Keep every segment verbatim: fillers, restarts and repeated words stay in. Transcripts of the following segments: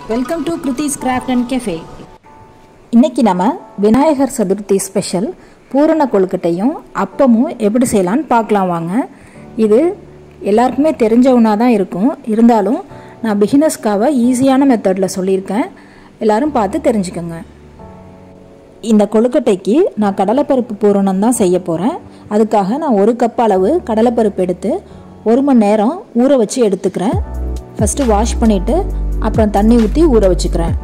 Welcome to Kiruthis craft and cafe. இன்றைக்கி நம்ம Vinayagar Chaturthi special பூரண கொழுக்கட்டையும் அப்பமும் எப்படி செய்யலான்னு பார்க்கலாம் வாங்க. இது எல்லாருக்குமே தெரிஞ்சவனாக தான் இருக்கும், இருந்தாலும் நான் பிகினர்ஸ்க்காக ஈஸியான மெத்தடில் சொல்லியிருக்கேன், எல்லோரும் பார்த்து தெரிஞ்சுக்கோங்க. இந்த கொழுக்கட்டைக்கு நான் கடலைப்பருப்பு பூரணம் தான் செய்ய போகிறேன். அதுக்காக நான் ஒரு கப் அளவு கடலைப்பருப்பு எடுத்து ஒரு மணி நேரம் ஊற வச்சு எடுத்துக்கிறேன். ஃபஸ்ட்டு வாஷ் பண்ணிவிட்டு அப்புறம் தண்ணி ஊற்றி ஊற வச்சுக்கிறேன்.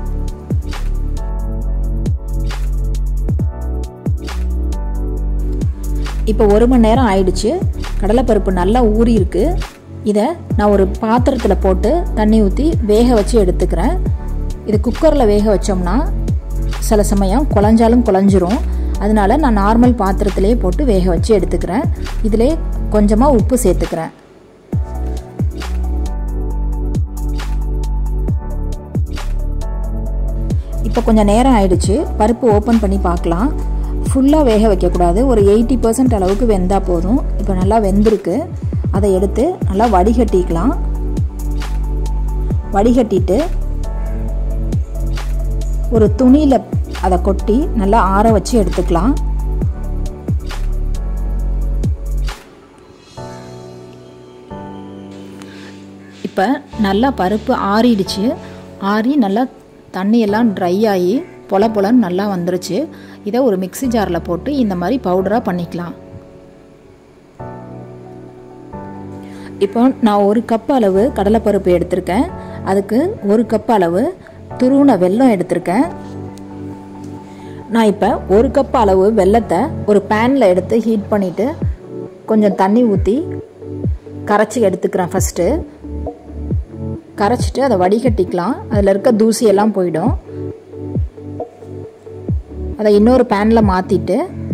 இப்போ ஒரு மணி நேரம் ஆயிடுச்சு. கடலைப்பருப்பு நல்லா ஊறி இருக்கு. இதை நான் ஒரு பாத்திரத்தில் போட்டு தண்ணி ஊற்றி வேக வச்சு எடுத்துக்கிறேன். இது குக்கரில் வேக வச்சோம்னா சில சமயம் குழஞ்சாலும் குழஞ்சிரும். அதனால நான் நார்மல் பாத்திரத்திலே போட்டு வேக வச்சு எடுத்துக்கிறேன். இதிலே கொஞ்சமாக உப்பு சேர்த்துக்கிறேன். இப்போ கொஞ்சம் நேரம் ஆயிடுச்சு. பருப்பு ஓப்பன் பண்ணி பார்க்கலாம். ஃபுல்லாக வேக வைக்கக்கூடாது, ஒரு எயிட்டி பர்சன்ட் அளவுக்கு வெந்தால் போதும். இப்போ நல்லா வெந்திருக்கு. அதை எடுத்து நல்லா வடிகட்டிக்கலாம். வடிகட்டிட்டு ஒரு துணியில் அதை கொட்டி நல்லா ஆற வச்சு எடுத்துக்கலாம். இப்போ நல்லா பருப்பு ஆறிடுச்சு. ஆறி நல்லா தண்ணியெல்லாம் ட்ரை ஆகி பொல பொலன்னு நல்லா வந்துருச்சு. இதை ஒரு மிக்ஸி ஜாரில் போட்டு இந்த மாதிரி பவுடராக பண்ணிக்கலாம். இப்போ நான் ஒரு கப் அளவு கடலைப்பருப்பு எடுத்திருக்கேன். அதுக்கு ஒரு கப் அளவு துருவின வெல்லம் எடுத்திருக்கேன். நான் இப்போ ஒரு கப் அளவு வெல்லத்தை ஒரு பேனில் எடுத்து ஹீட் பண்ணிவிட்டு கொஞ்சம் தண்ணி ஊற்றி கரைச்சி எடுத்துக்கிறேன். ஃபஸ்ட்டு கரைச்சிட்டு அதை வடிகட்டிக்கலாம். அதில் இருக்க தூசியெல்லாம் போயிடும். அதை இன்னொரு பேனில் மாற்றிட்டு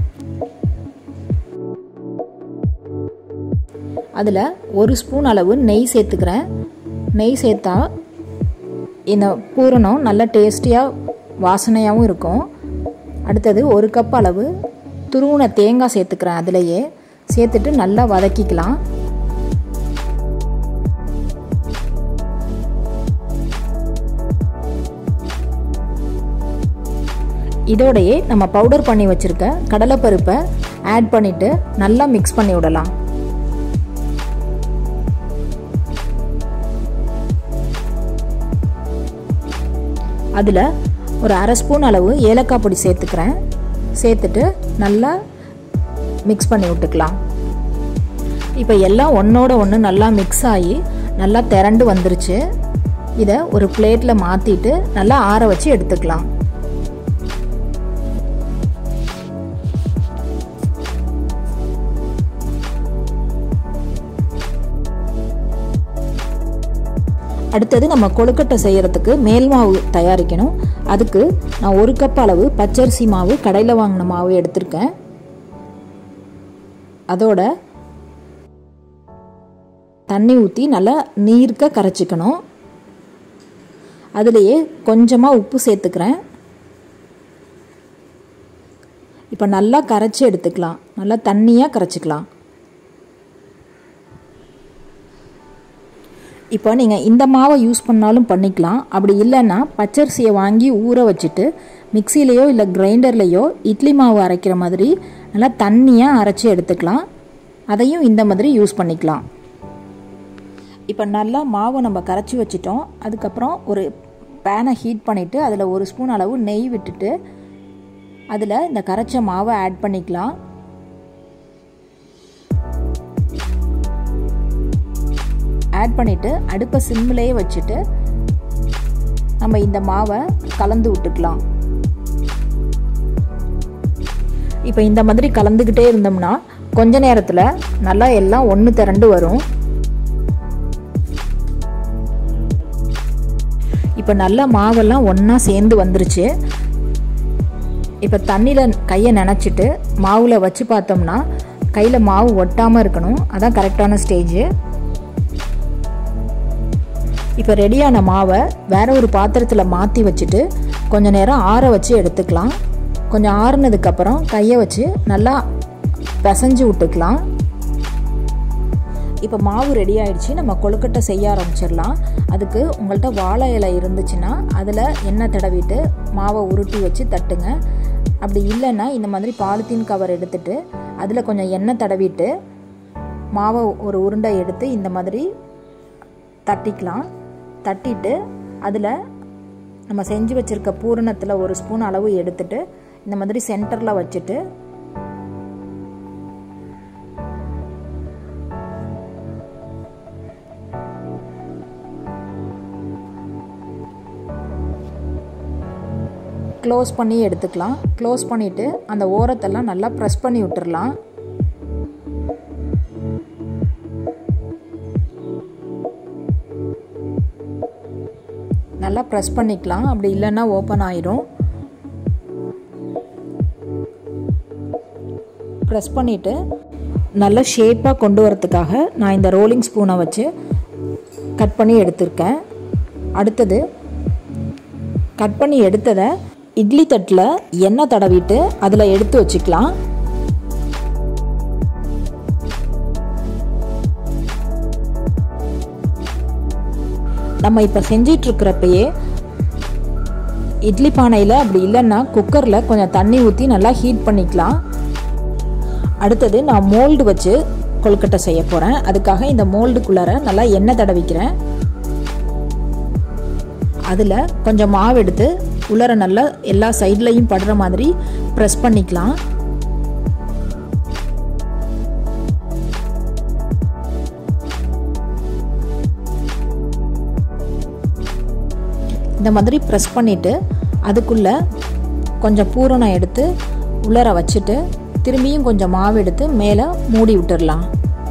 அதில் ஒரு ஸ்பூன் அளவு நெய் சேர்த்துக்கிறேன். நெய் சேர்த்தா இந்த பூரணம் நல்ல டேஸ்டியாக வாசனையாகவும் இருக்கும். அடுத்தது ஒரு கப் அளவு துருவின தேங்காய் சேர்த்துக்கிறேன். அதிலையே சேர்த்துட்டு நல்லா வதக்கிக்கலாம். இதோடையே நம்ம பவுடர் பண்ணி வச்சுருக்க கடலைப்பருப்பை ஆட் பண்ணிவிட்டு நல்லா மிக்ஸ் பண்ணி விடலாம். அதில் ஒரு அரை ஸ்பூன் அளவு ஏலக்காய் பொடி சேர்த்துக்கிறேன். சேர்த்துட்டு நல்லா மிக்ஸ் பண்ணி விட்டுக்கலாம். இப்போ எல்லாம் ஒன்றோட ஒன்று நல்லா மிக்ஸ் ஆகி நல்லா திரண்டு வந்துருச்சு. இதை ஒரு பிளேட்டில் மாற்றிட்டு நல்லா ஆற வச்சு எடுத்துக்கலாம். அடுத்தது நம்ம கொழுக்கட்டை செய்கிறதுக்கு மேல் மாவு தயாரிக்கணும். அதுக்கு நான் ஒரு கப் அளவு பச்சரிசி மாவு கடையில் வாங்கின மாவு எடுத்திருக்கேன். அதோட தண்ணி ஊற்றி நல்லா நீர்க்க கரைச்சிக்கணும். அதுலேயே கொஞ்சமாக உப்பு சேர்த்துக்கிறேன். இப்போ நல்லா கரைச்சி எடுத்துக்கலாம். நல்லா தண்ணியாக கரைச்சிக்கலாம். இப்போ நீங்கள் இந்த மாவை யூஸ் பண்ணாலும் பண்ணிக்கலாம். அப்படி இல்லைன்னா பச்சரிசியை வாங்கி ஊற வச்சுட்டு மிக்சிலேயோ இல்லை கிரைண்டர்லேயோ இட்லி மாவு அரைக்கிற மாதிரி நல்லா தண்ணியாக அரைச்சி எடுத்துக்கலாம். அதையும் இந்த மாதிரி யூஸ் பண்ணிக்கலாம். இப்போ நல்லா மாவை நம்ம கரைச்சி வச்சிட்டோம். அதுக்கப்புறம் ஒரு பேனை ஹீட் பண்ணிவிட்டு அதில் ஒரு ஸ்பூன் அளவு நெய் விட்டுட்டு அதில் இந்த கரைச்ச மாவை ஆட் பண்ணிக்கலாம். ஆட் பண்ணிவிட்டு அடுப்பை சிம்மிலேயே வச்சுட்டு நம்ம இந்த மாவை கலந்து விட்டுக்கலாம். இப்போ இந்த மாதிரி கலந்துக்கிட்டே இருந்தோம்னா கொஞ்ச நேரத்தில் நல்லா எல்லாம் ஒன்று திரண்டு வரும். இப்போ நல்லா மாவெல்லாம் ஒன்றா சேர்ந்து வந்துருச்சு. இப்போ தண்ணியில் கையை நனைச்சிட்டு மாவில் வச்சு பார்த்தோம்னா கையில் மாவு ஒட்டாமல் இருக்கணும். அதான் கரெக்டான ஸ்டேஜு. இப்போ ரெடியான மாவை வேற ஒரு பாத்திரத்தில் மாற்றி வச்சுட்டு கொஞ்சம் நேரம் ஆற வச்சு எடுத்துக்கலாம். கொஞ்சம் ஆறுனதுக்கப்புறம் கையை வச்சு நல்லா பிசைஞ்சு விட்டுக்கலாம். இப்போ மாவு ரெடி ஆயிடுச்சு. நம்ம கொழுக்கட்டை செய்ய ஆரம்பிச்சிடலாம். அதுக்கு உங்கள்கிட்ட வாழை இலை இருந்துச்சுன்னா அதில் எண்ணெய் தடவிட்டு மாவை உருட்டி வச்சு தட்டுங்க. அப்படி இல்லைன்னா இந்த மாதிரி பாலித்தீன் கவர் எடுத்துட்டு அதில் கொஞ்சம் எண்ணெய் தடவிட்டு மாவை ஒரு உருண்டை எடுத்து இந்த மாதிரி தட்டிக்கலாம். தட்டிட்டு அதில் நம்ம செஞ்சு வச்சுருக்க பூரணத்தில் ஒரு ஸ்பூன் அளவு எடுத்துட்டு இந்த மாதிரி சென்டரில் வச்சுட்டு க்ளோஸ் பண்ணி எடுத்துக்கலாம். க்ளோஸ் பண்ணிவிட்டு அந்த ஓரத்தெல்லாம் நல்லா ப்ரெஸ் பண்ணி விட்டுறலாம். நல்லா ப்ரெஸ் பண்ணிக்கலாம், அப்படி இல்லைன்னா ஓப்பன் ஆயிரும். ப்ரெஸ் பண்ணிவிட்டு நல்லா ஷேப்பாக கொண்டு வரத்துக்காக நான் இந்த ரோலிங் ஸ்பூனை வச்சு கட் பண்ணி எடுத்திருக்கேன். அடுத்தது கட் பண்ணி எடுத்ததை இட்லி தட்டில் எண்ணெய் தடவிட்டு அதில் எடுத்து வச்சுக்கலாம். நம்ம இப்போ செஞ்சிட்ருக்கிறப்பயே இட்லி பானையில் அப்படி இல்லைன்னா குக்கரில் கொஞ்சம் தண்ணி ஊற்றி நல்லா ஹீட் பண்ணிக்கலாம். அடுத்தது நான் மோல்டு வச்சு கொழுக்கட்டை செய்ய போகிறேன். அதுக்காக இந்த மோல்டுக்குள்ளார நல்லா எண்ணெய் தடவிக்கிறேன். அதில் கொஞ்சம் மாவு எடுத்து உள்ளார நல்லா எல்லா சைட்லையும் படுற மாதிரி ப்ரெஸ் பண்ணிக்கலாம். இந்த மாதிரி ப்ரெஸ் பண்ணிவிட்டு அதுக்குள்ளே கொஞ்சம் பூரணம் எடுத்து உள்ளார வச்சுட்டு திரும்பியும் கொஞ்சம் மாவு எடுத்து மேலே மூடி விட்டுடலாம்.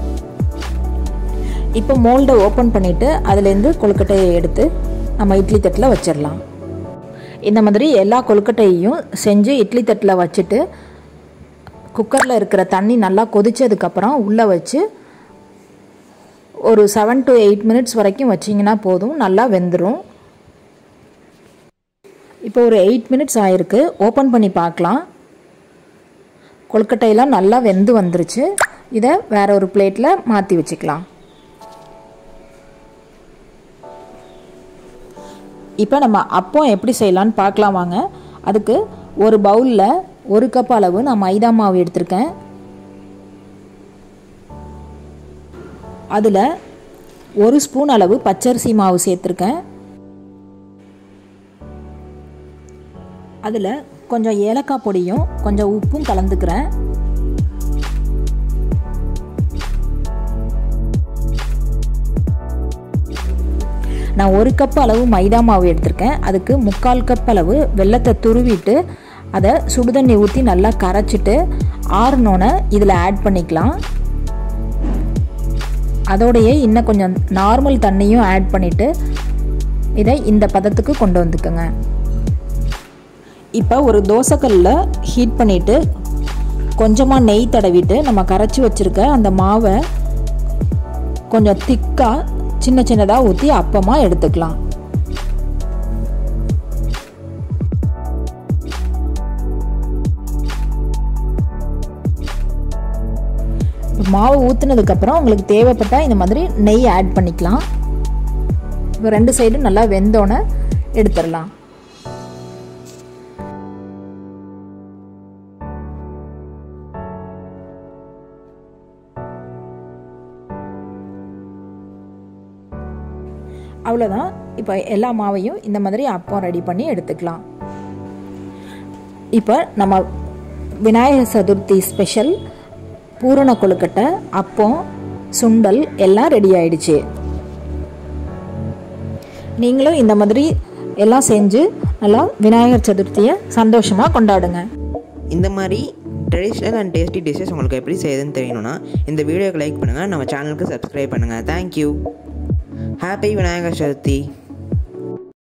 இப்போ மோல்டை ஓப்பன் பண்ணிவிட்டு அதுலேருந்து கொழுக்கட்டையை எடுத்து நம்ம இட்லி தட்டில் வச்சிடலாம். இந்த மாதிரி எல்லா கொழுக்கட்டையையும் செஞ்சு இட்லி தட்டில் வச்சுட்டு குக்கரில் இருக்கிற தண்ணி நல்லா கொதித்ததுக்கப்புறம் உள்ளே வச்சு ஒரு செவன் டு எயிட் மினிட்ஸ் வரைக்கும் வச்சிங்கன்னா போதும், நல்லா வெந்துடும். இப்போ ஒரு எயிட் மினிட்ஸ் ஆயிருக்கு. ஓப்பன் பண்ணி பார்க்கலாம். கொழுக்கட்டையெல்லாம் நல்லா வெந்து வந்துருச்சு. இதை வேற ஒரு பிளேட்டில் மாற்றி வச்சுக்கலாம். இப்போ நம்ம அப்பம் எப்படி செய்யலான்னு பார்க்கலாம் வாங்க. அதுக்கு ஒரு பவுலில் ஒரு கப் அளவு நான் மைதா மாவு எடுத்திருக்கேன். அதில் ஒரு ஸ்பூன் அளவு பச்சரிசி மாவு சேர்த்துருக்கேன். அதில் கொஞ்சம் ஏலக்காய் பொடியும் கொஞ்சம் உப்பும் கலந்துக்கிறேன். நான் ஒரு கப் அளவு மைதா மாவு எடுத்திருக்கேன். அதுக்கு முக்கால் கப் அளவு வெல்லத்தை துருவிட்டு அதை சுடுதண்ணி ஊற்றி நல்லா கரைச்சிட்டு ஆறுனோன்னு இதில் ஆட் பண்ணிக்கலாம். அதோடையே இன்னும் கொஞ்சம் நார்மல் தண்ணியும் ஆட் பண்ணிவிட்டு இதை இந்த பதத்துக்கு கொண்டு வந்துக்குங்க. இப்போ ஒரு தோசைக்கல்லில் ஹீட் பண்ணிவிட்டு கொஞ்சமாக நெய் தடவிட்டு நம்ம கரைச்சி வச்சுருக்க அந்த மாவை கொஞ்சம் திக்காக சின்ன சின்னதாக ஊற்றி அப்பமாக எடுத்துக்கலாம். மாவு ஊற்றுனதுக்கப்புறம் உங்களுக்கு தேவைப்பட்டால் இந்த மாதிரி நெய் ஆட் பண்ணிக்கலாம். இப்போ ரெண்டு சைடும் நல்லா வெந்தோன்னே எடுத்துடலாம். அவ்வளோதான். இப்போ எல்லா மாவையும் இந்த மாதிரி அப்பம் ரெடி பண்ணி எடுத்துக்கலாம். இப்போ நம்ம விநாயகர் சதுர்த்தி ஸ்பெஷல் பூரண கொழுக்கட்டை, அப்பம், சுண்டல் எல்லாம் ரெடி ஆயிடுச்சு. நீங்களும் இந்த மாதிரி எல்லாம் செஞ்சு நல்லா விநாயகர் சதுர்த்தியை சந்தோஷமாக கொண்டாடுங்க. இந்த மாதிரி ட்ரெடிஷ்னல் அண்ட் டேஸ்டி டிஷ்ஷஸ் உங்களுக்கு எப்படி செய்யுதுன்னு தெரியணும்னா இந்த வீடியோக்கு லைக் பண்ணுங்கள், நம்ம சேனலுக்கு சப்ஸ்கிரைப் பண்ணுங்கள். தேங்க்யூ. ஹாப்பி விநாயகர் சதுர்த்தி.